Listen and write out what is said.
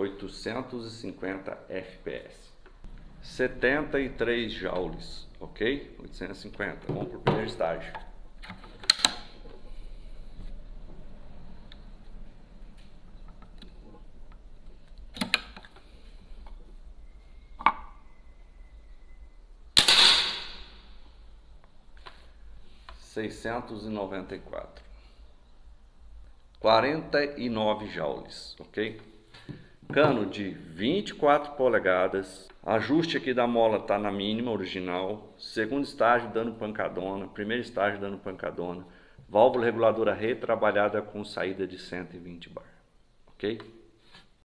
850 FPS. 73 joules, ok? 850. Vamos para o primeiro estágio. (694) 49 joules, ok? Cano de 24 polegadas. Ajuste aqui da mola tá na mínima original. Segundo estágio dando pancadona. Primeiro estágio dando pancadona. Válvula reguladora retrabalhada com saída de 120 bar, ok?